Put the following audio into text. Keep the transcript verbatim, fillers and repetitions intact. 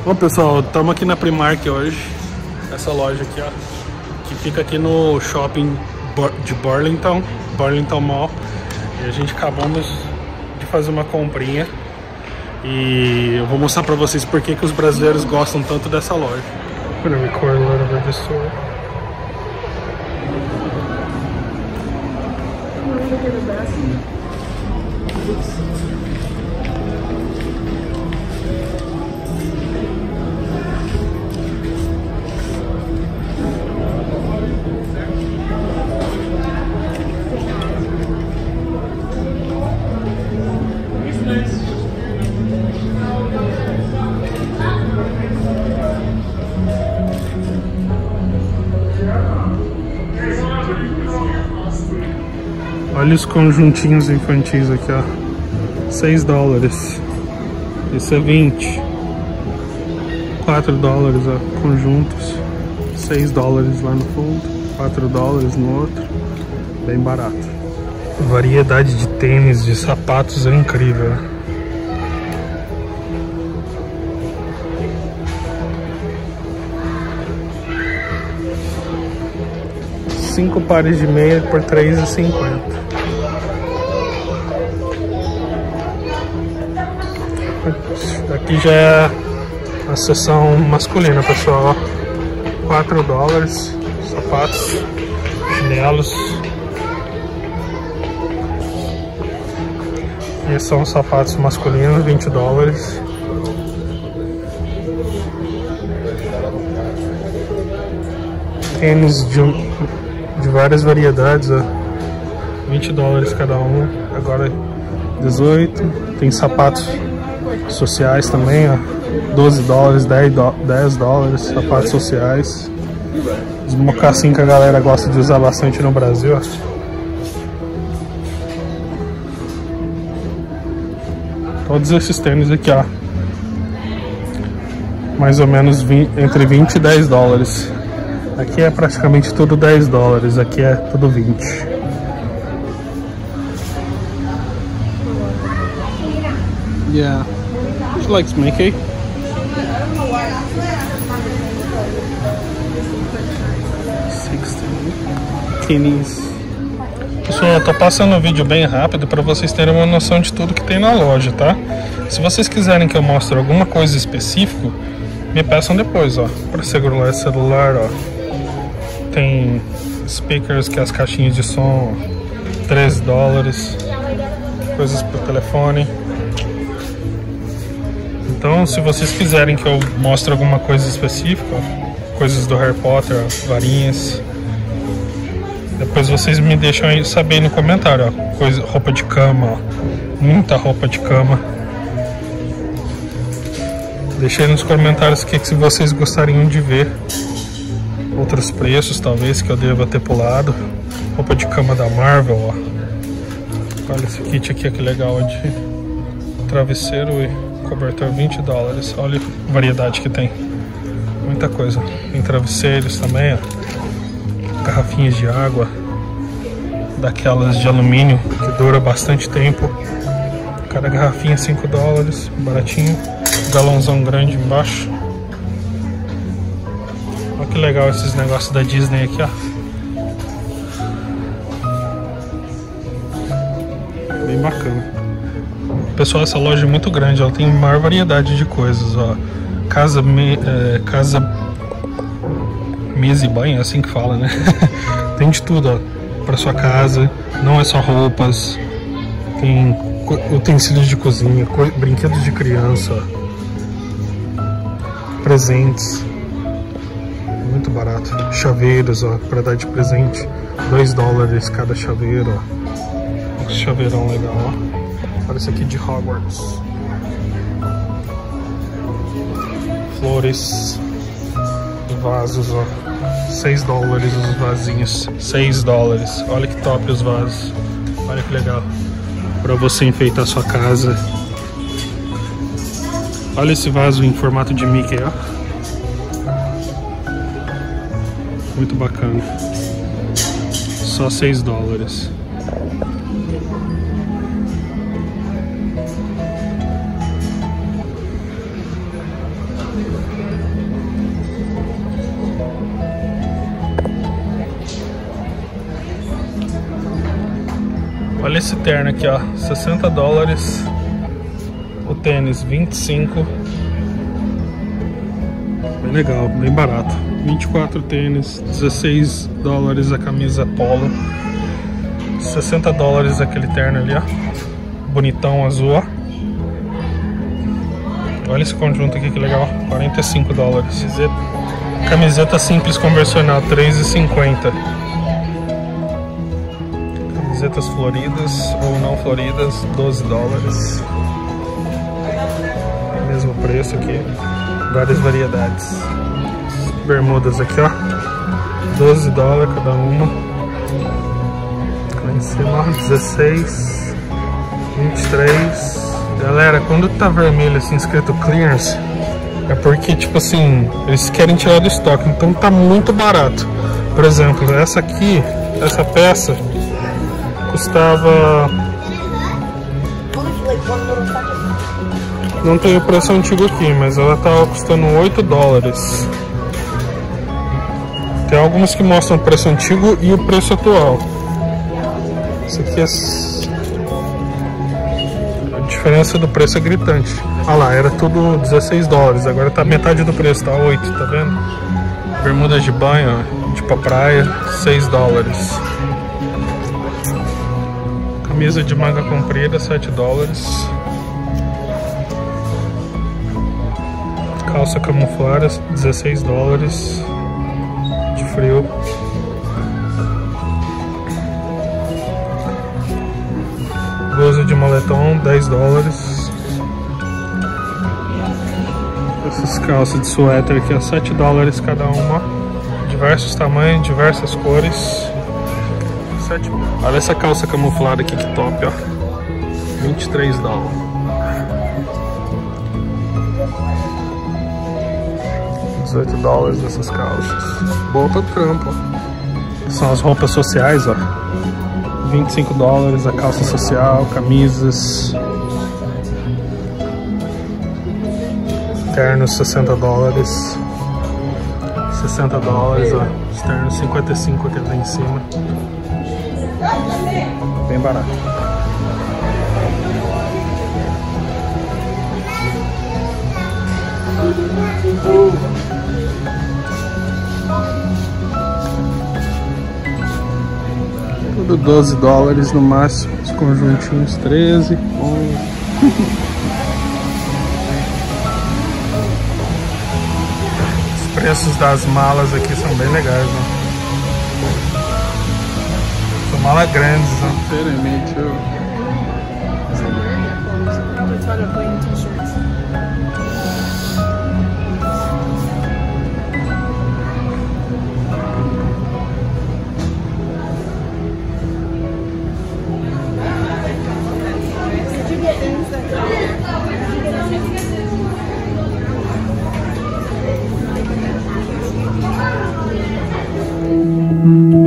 Bom, pessoal, estamos aqui na Primark hoje, essa loja aqui, ó, que fica aqui no shopping de Burlington, Burlington Mall. E a gente acabamos de fazer uma comprinha e eu vou mostrar pra vocês por que que os brasileiros gostam tanto dessa loja. I'm gonna record a little bit of this store. Olha os conjuntinhos infantis aqui, ó. seis dólares. Esse é vinte. quatro dólares, ó. Conjuntos. seis dólares lá no fundo. quatro dólares no outro. Bem barato. A variedade de tênis, de sapatos é incrível. Cinco pares de meia por três reais e cinquenta centavos. Aqui já é a seção masculina, pessoal. quatro dólares, sapatos, chinelos. E são sapatos masculinos, vinte dólares. Tênis de, de várias variedades, ó. vinte dólares cada um. Agora dezoito. Tem sapatos sociais também, ó. doze dólares, dez dólares, sapatos sociais. Os mocassim que a galera gosta de usar bastante no Brasil, ó. Todos esses tênis aqui, ó. Mais ou menos vinte, entre vinte e dez dólares. Aqui é praticamente tudo dez dólares, aqui é tudo vinte. Yeah. She likes Mickey. sixteen. Pennies. Pessoal, eu tô passando o vídeo bem rápido para vocês terem uma noção de tudo que tem na loja, tá? Se vocês quiserem que eu mostre alguma coisa específica, me peçam depois, ó. Para segurar celular, ó. Tem speakers, que é as caixinhas de som, treze dólares. Coisas pro telefone. Então, se vocês quiserem que eu mostre alguma coisa específica, coisas do Harry Potter, varinhas, depois vocês me deixam aí saber no comentário, ó. Coisa, roupa de cama, ó. Muita roupa de cama. Deixem aí nos comentários o que, que se vocês gostariam de ver. Outros preços, talvez, que eu deva ter pulado. Roupa de cama da Marvel, ó. Olha esse kit aqui, que legal, de travesseiro e cobertor, vinte dólares. Olha a variedade que tem. Muita coisa. Tem travesseiros também, ó. Garrafinhas de água. Daquelas de alumínio que dura bastante tempo. Cada garrafinha cinco dólares. Baratinho. Galãozão grande embaixo. Olha que legal esses negócios da Disney aqui, ó. Bem bacana. Pessoal, essa loja é muito grande, ela tem maior variedade de coisas, ó. Casa, me, é, casa, mesa e banho, é assim que fala, né? Tem de tudo, ó, pra sua casa. Não é só roupas. Tem utensílios de cozinha, brinquedos de criança, ó. Presentes. Muito barato. Chaveiros, ó, pra dar de presente. dois dólares cada chaveiro, ó. Esse chaveirão legal, ó. Olha esse aqui de Hogwarts. Flores. Vasos, ó. seis dólares os vasinhos. seis dólares. Olha que top os vasos. Olha que legal. Pra você enfeitar a sua casa. Olha esse vaso em formato de Mickey, ó. Muito bacana. Só seis dólares. Olha esse terno aqui, ó, sessenta dólares. O tênis, vinte e cinco. Bem legal, bem barato. vinte e quatro tênis, dezesseis dólares a camisa polo. sessenta dólares aquele terno ali, ó. Bonitão, azul, ó. Olha esse conjunto aqui, que legal. quarenta e cinco dólares. Camiseta simples convencional, três e cinquenta. Camisetas floridas ou não floridas, doze dólares. Mesmo preço aqui. Várias variedades. Bermudas aqui, ó. doze dólares cada uma. Lá em cima, dezesseis. vinte e três. Galera, quando tá vermelho assim, escrito clearance, é porque, tipo assim, eles querem tirar do estoque, então tá muito barato. Por exemplo, essa aqui, essa peça, custava... Não tem o preço antigo aqui, mas ela tava custando oito dólares. Tem algumas que mostram o preço antigo e o preço atual. Isso aqui é... A diferença do preço é gritante. Olha lá, era tudo dezesseis dólares, agora tá metade do preço, tá oito, tá vendo? Bermudas de banho, ó, de pra praia, seis dólares. Camisa de manga comprida, sete dólares. Calça camuflada, dezesseis dólares. De frio. Blusa de moletom, dez dólares. Essas calças de suéter aqui, ó, sete dólares cada uma. Diversos tamanhos, diversas cores. sete. Olha essa calça camuflada aqui, que top, ó. vinte e três dólares. dezoito dólares essas calças. Bolsa do trampo, ó. São as roupas sociais, ó. vinte e cinco dólares a calça social, camisas. Ternos, sessenta dólares. sessenta dólares, ó. Os ternos, cinquenta e cinco aqui lá em cima. Bem barato. Tudo doze dólares no máximo. Os conjuntinhos treze, onze. Os preços das malas aqui são bem legais, né? São malas grandes, né? Sinceramente, eu... Mm-hmm.